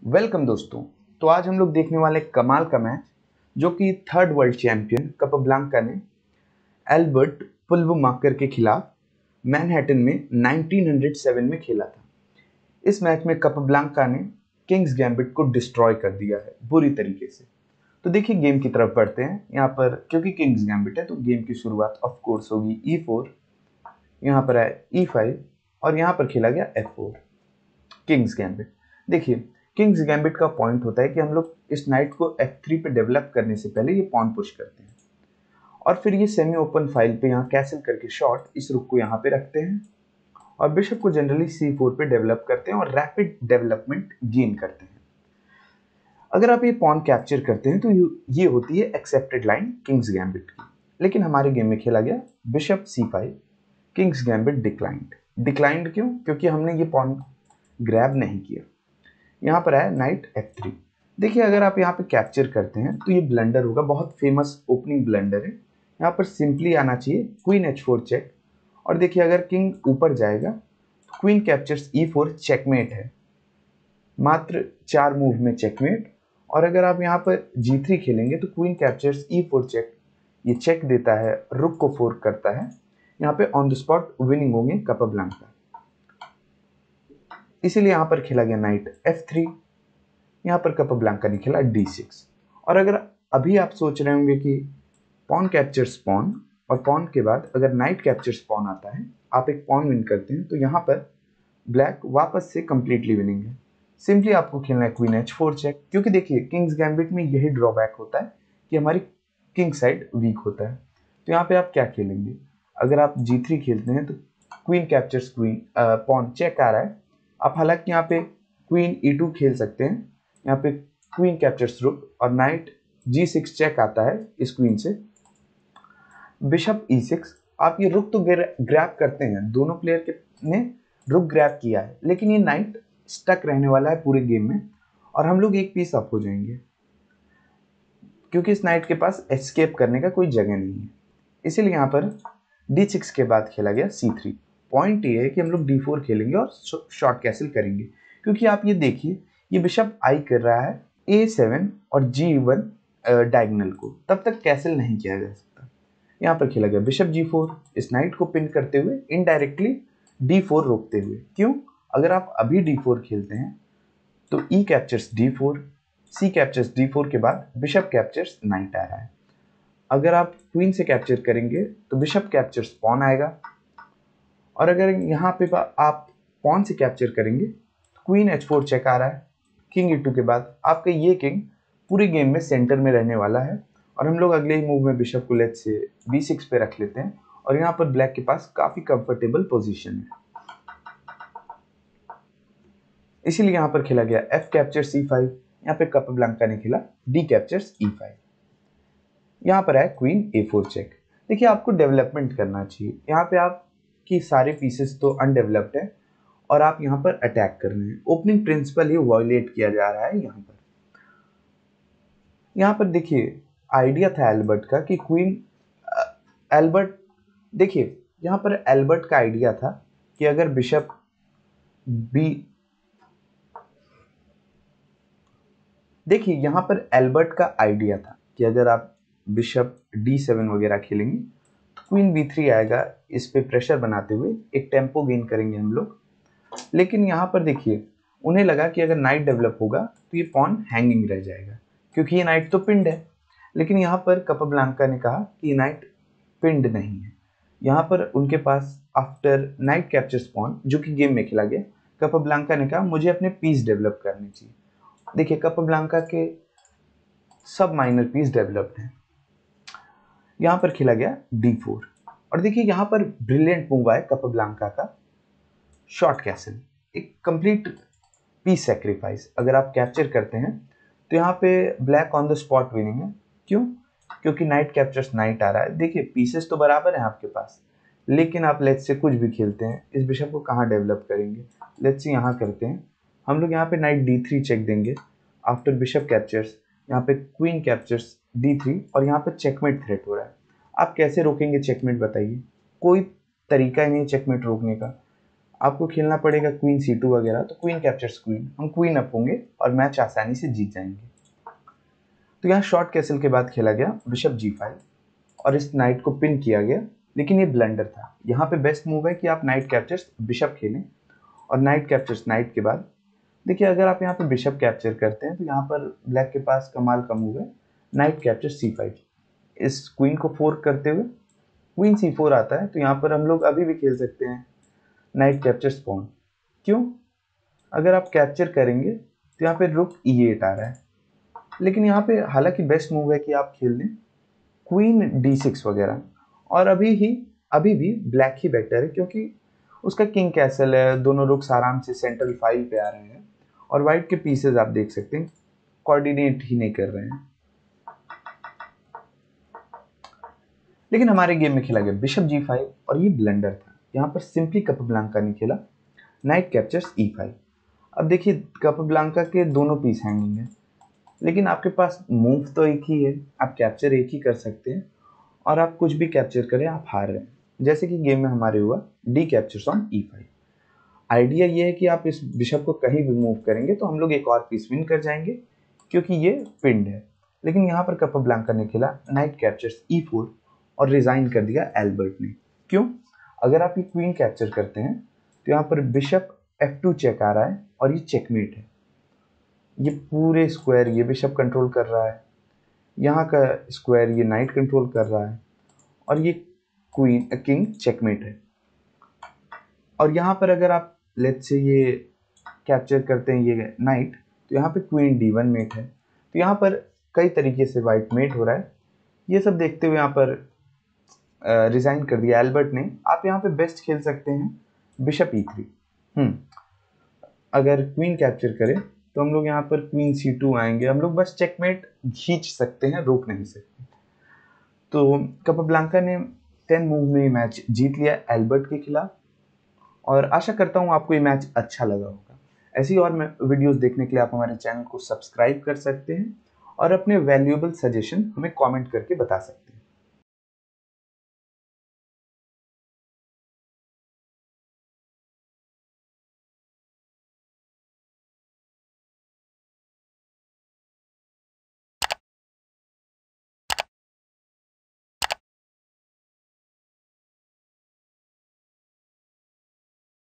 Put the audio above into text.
Welcome दोस्तों। तो आज हम लोग देखने वाले कमाल का मैच जो कि थर्ड वर्ल्ड चैंपियन कापाब्लांका ने एल्बर्ट पुल्वमाकर के खिलाफ मैनहट्टन में 1907 में खेला था। इस मैच में कापाब्लांका ने किंग्स गैम्बिट को डिस्ट्रॉय कर दिया है बुरी तरीके से। तो देखिए गेम की तरफ बढ़ते हैं। यहाँ पर क्योंकि किंग्स गैम्बिट है तो गेम की शुरुआत ऑफ कोर्स होगी E4, यहाँ पर है E5 और यहाँ पर खेला गया F4 किंग्स गैम्बिट। देखिए किंग्स गैम्बिट का पॉइंट होता है कि हम लोग इस नाइट को F3 पे डेवलप करने से पहले ये पॉन पुश करते हैं और फिर ये सेमी ओपन फाइल पे यहाँ कैसल करके शॉर्ट इस रुक को यहाँ पे रखते हैं और बिशप को जनरली C4 पे डेवलप करते हैं और रैपिड डेवलपमेंट गेन करते हैं। अगर आप ये पॉन कैप्चर करते हैं तो ये होती है एक्सेप्टेड लाइन किंग्स गैम्बिट की। लेकिन हमारे गेम में खेला गया bishop C5, Kings gambit declined क्यों? क्योंकि हमने ये पॉन ग्रैब नहीं किया। यहाँ पर है नाइट F3। देखिए अगर आप यहाँ पे कैप्चर करते हैं तो ये ब्लंडर होगा, बहुत फेमस ओपनिंग ब्लंडर है। यहाँ पर सिंपली आना चाहिए क्वीन H4 चेक और देखिए अगर किंग ऊपर जाएगा तो क्वीन कैप्चर्स E4 चेकमेट है, मात्र 4 मूव में चेकमेट। और अगर आप यहाँ पर G3 खेलेंगे तो क्वीन कैप्चर्स E4 चेक, ये चेक देता है, रुक को फोर्क करता है। यहाँ पे ऑन द स्पॉट विनिंग होंगे कापाब्लांका, इसीलिए यहाँ पर खेला गया नाइट F3। यहाँ पर कापाब्लांका ने खेला D6। और अगर अभी आप सोच रहे होंगे कि पॉन कैप्चर्स पॉन और पॉन के बाद अगर नाइट कैप्चर्स पॉन आता है, आप एक पॉन विन करते हैं, तो यहाँ पर ब्लैक वापस से कंप्लीटली विनिंग है। सिंपली आपको खेलना है क्वीन H4 चेक, क्योंकि देखिए किंग्स गैम्बिट में यही ड्रॉबैक होता है कि हमारी किंग साइड वीक होता है। तो यहाँ पे आप क्या खेलेंगे? अगर आप G3 खेलते हैं तो queen captures queen, pawn check आ रहा है। आप हालांकि यहाँ पे क्वीन E2 खेल सकते हैं, यहाँ पे क्वीन कैप्चर्स रुक और नाइट G6 चेक आता है इस क्वीन से। बिशप E6, आप ये रुक तो ग्रैब करते हैं, दोनों प्लेयर ने रुक ग्रैब किया है, लेकिन ये नाइट स्टक रहने वाला है पूरे गेम में और हम लोग एक पीस अप हो जाएंगे क्योंकि इस नाइट के पास एस्केप करने का कोई जगह नहीं है। इसीलिए यहाँ पर D6 के बाद खेला गया C3। पॉइंट ये है कि हम लोग D4 खेलेंगे और शॉर्ट कैसल करेंगे, क्योंकि आप ये देखिए ये बिशप आई कर रहा है A7 और G1 डायगोनल को, तब तक कैसल नहीं किया जा सकता। यहाँ पर खेला गया बिशप G4, इस नाइट को पिन करते हुए इनडायरेक्टली D4 रोकते हुए। क्यों? अगर आप अभी D4 खेलते हैं तो E captures D4, C captures D4 के बाद बिशप कैप्चर्स नाइट आ रहा है। अगर आप क्वीन से कैप्चर करेंगे तो बिशप कैप्चर्स पॉन आएगा और अगर यहाँ पे आप पॉन से कैप्चर करेंगे तो क्वीन H4 चेक आ रहा है। किंग E2 के बाद आपका ये किंग पूरी गेम में सेंटर में रहने वाला है और हम लोग अगले ही मूव में बिशप को लेट्स से B6 पे रख लेते हैं और यहाँ पर ब्लैक के पास काफी कंफर्टेबल पोजीशन है, इसीलिए यहाँ पर खेला गया F कैप्चर्स E5। यहाँ पे कापाब्लांका ने खेला D कैप्चर्स E5। यहाँ पर है क्वीन A4 चेक। देखिए आपको डेवलपमेंट करना चाहिए, यहाँ पे आपकी सारे पीसेस तो अनडेवलप्ड है और आप यहाँ पर अटैक कर रहे हैं। ओपनिंग प्रिंसिपल ही वायलेट किया जा रहा है यहाँ पर देखिए आइडिया था एल्बर्ट का कि क्वीन एल्बर्ट, देखिए यहाँ पर एल्बर्ट का आइडिया था कि अगर बिशप बी, देखिए यहाँ पर एल्बर्ट का आइडिया था कि अगर आप बिशप D7 वगैरह खेलेंगे तो क्वीन B3 आएगा, इस पे प्रेशर बनाते हुए एक टेम्पो गेन करेंगे हम लोग। लेकिन यहाँ पर देखिए उन्हें लगा कि अगर नाइट डेवलप होगा तो ये पॉन हैंगिंग रह जाएगा, क्योंकि ये नाइट तो पिंड है। लेकिन यहाँ पर कापाब्लांका ने कहा कि नाइट पिंड नहीं है। यहाँ पर उनके पास आफ्टर नाइट कैप्चर्स पॉन, जो कि गेम में खेला गया, कापाब्लांका ने कहा मुझे अपने पीस डेवलप करने चाहिए। देखिए कापाब्लांका के सब माइनर पीस डेवलप्ड हैं। यहाँ पर खेला गया D4 और देखिए यहाँ पर ब्रिलियंट मूव आया कापाब्लांका का, शॉर्ट कैसल, एक कंप्लीट पीस सेक्रीफाइस। अगर आप कैप्चर करते हैं तो यहाँ पे black on the spot winning है। क्यों? क्योंकि नाइट कैप्चर्स नाइट आ रहा है। देखिए पीसेस तो बराबर हैं आपके पास, लेकिन आप लेट्स से कुछ भी खेलते हैं, इस बिशप को कहाँ डेवलप करेंगे? लेट्स से यहाँ करते हैं हम लोग, यहाँ पे नाइट D3 चेक देंगे आफ्टर बिशप कैप्चर्स। यहाँ पे क्वीन कैप्चर्स D3 और यहाँ पे चेकमेट थ्रेट हो रहा है। आप कैसे रोकेंगे चेकमेट बताइए? कोई तरीका ही नहीं चेकमेट रोकने का। आपको खेलना पड़ेगा क्वीन C2 वगैरह, तो क्वीन कैप्चर्स क्वीन, हम क्वीन अप होंगे और मैच आसानी से जीत जाएंगे। तो यहाँ शॉर्ट कैसल के बाद खेला गया बिशप G5 और इस नाइट को पिन किया गया, लेकिन ये ब्लंडर था। यहाँ पे बेस्ट मूव है कि आप नाइट कैप्चर्स बिशप खेलें, और नाइट कैप्चर्स नाइट के बाद देखिए अगर आप यहाँ पे बिशप कैप्चर करते हैं तो यहाँ पर ब्लैक के पास कमाल का मूव है नाइट कैप्चर C5। इस क्वीन को फोर्क करते हुए क्वीन C4 आता है, तो यहाँ पर हम लोग अभी भी खेल सकते हैं नाइट कैप्चर्स पॉन। क्यों? अगर आप कैप्चर करेंगे तो यहाँ पे रुक E8 आ रहा है, लेकिन यहाँ पे हालांकि बेस्ट मूव है कि आप खेल लें क्वीन D6 वगैरह, और अभी भी ब्लैक ही बेटर है क्योंकि उसका किंग कैसल है, दोनों रुक्स आराम से सेंट्रल फाइल पे आ रहे हैं और वाइट के पीसेस आप देख सकते हैं कोऑर्डिनेट ही नहीं कर रहे हैं। लेकिन हमारे गेम में खेला गया बिशप G5 और ये ब्लंडर था। यहाँ पर सिंपली कैपाब्लांका ने खेला नाइट कैप्चर्स E5। अब देखिए कैपाब्लांका के दोनों पीस हैंगिंग है, लेकिन आपके पास मूव तो एक ही है, आप कैप्चर एक ही कर सकते हैं और आप कुछ भी कैप्चर करें आप हार रहे हैं। जैसे कि गेम में हमारे हुआ D captures on E5। Idea ये है कि आप इस बिशप को कहीं भी मूव करेंगे तो हम लोग एक और पीस विन कर जाएंगे क्योंकि ये पिंड है। लेकिन यहाँ पर कैपाब्लांका ने खेला नाइट कैप्चर्स E4 और रिजाइन कर दिया एल्बर्ट ने। क्यों? अगर आप ये क्वीन कैप्चर करते हैं तो यहाँ पर बिशप F2 चेक आ रहा है और ये चेकमेट है। ये पूरे स्क्वायर ये बिशप कंट्रोल कर रहा है, यहाँ का स्क्वायर ये नाइट कंट्रोल कर रहा है, और ये क्वीन किंग चेकमेट है। और यहाँ पर अगर आप लेट्स से ये कैप्चर करते हैं ये नाइट, तो यहाँ पे क्वीन D1 मेट है, तो यहाँ पर कई तरीके से वाइट मेट हो रहा है। ये सब देखते हुए यहाँ पर रिजाइन कर दिया एल्बर्ट ने। आप यहाँ पे बेस्ट खेल सकते हैं बिशप E3। अगर क्वीन कैप्चर करें तो हम लोग यहाँ पर क्वीन C2 आएंगे, हम लोग बस चेकमेट खींच सकते हैं, रोक नहीं सकते। तो कैपाब्लांका ने 10 मूव में मैच जीत लिया एल्बर्ट के खिलाफ, और आशा करता हूँ आपको ये मैच अच्छा लगा होगा। ऐसी और वीडियोस देखने के लिए आप हमारे चैनल को सब्सक्राइब कर सकते हैं और अपने वैल्यूएबल सजेशन हमें कमेंट करके बता सकते हैं।